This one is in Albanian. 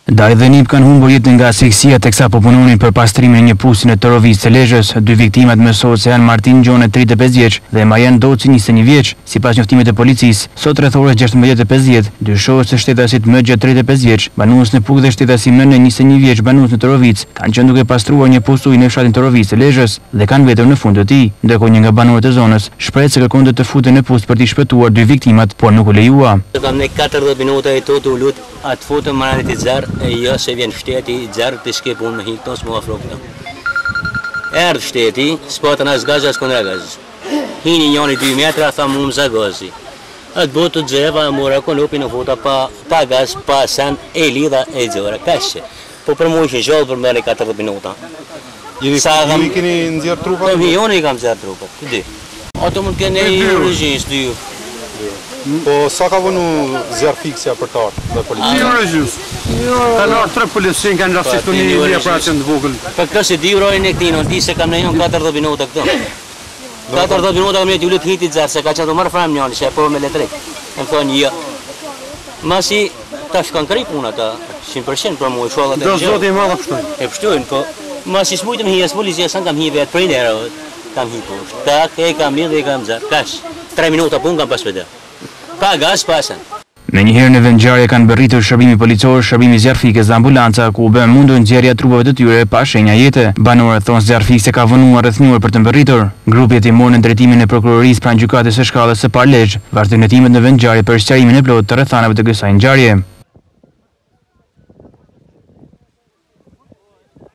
Dari dhe Nip kanë humbur jetën nga asfiksia teksa po punonin për pastrimin e një pusi në Torovic të Lezhës. Dy viktimat mësohet se janë Martin Gjone 35 vjeç dhe Marian Doci 21 vjeç. Sipas njoftimit të policisë, sot rreth orës 16:50, dy shoqët e shtetasit Mëxha 35 vjeç, banues në Puk dhe shtetasi Mënë 21 vjeç, banues në Torovic, kanë qenë duke pastruar një pus uji në fshatin Torovic të Lezhës dhe kanë vdekur në fund të tij, ndërkohë një nga banorët e zonës shpreh se kërkonte të futen në pus për t'i shpëtuar dy viktimat, por nuk u lejua. Kam ne 40 minuta e totu lut atë futën marrë të zjarr e jo se vjen shteti i zjarr të shke punë me hitos më afro këta. Erdh shteti, s'patën as gaz as kontra gaz. Hini njëri 2 metra tha më za gazi. Atë botë të zeva mora konopin në futa pa gaz, pa sen e lidha e zora kashë. Po për mua ishin gjallë për mëne 40 minuta. Jeni keni nxjerr trupat? Po jo i kam nxjerr trupat. Ti. Ato mund të kenë një regjis dy. Po sa ka vënu zjarr fiksja për të ardhur dhe policia? Një regjis. Kanë ardhur 3 policinë kanë rastisur një operacion të vogël. Për këtë se di urojnë e këtij, di se kam ndonjë 40 minuta këtu. 40 minuta kam jetë ulët hitit zjarr se ka çado marr fram njëri se po me elektrik. Më thonë jo. Masi tash kanë kri puna ta 100% për mua shollat e Do zoti i madh pështojnë. E pështojnë, po masi smujtëm hijes policia sa kam hi vet prej derë. Kam hi poshtë. Tak e kam mirë dhe kam zjarr. Kash. 3 minuta punë kam pas vetë. Pa gaz pasen. Me njëherë në vendngjarje kanë bërritur shërbimi policor, shërbimi zjarrfikës dhe ambulanca, ku u bë mundur nxjerrja e trupave të tyre pa shenja jete. Banorët thonë zjarrfikësia ka vënuar rrethnuar për të mbërritur. Grupi hetimor në drejtimin e prokurorisë pranë gjykatës së shkallës së parë Lezhë vazhdon hetimet në vendngjarje për sqarimin e plotë të rrethanave të kësaj ngjarje.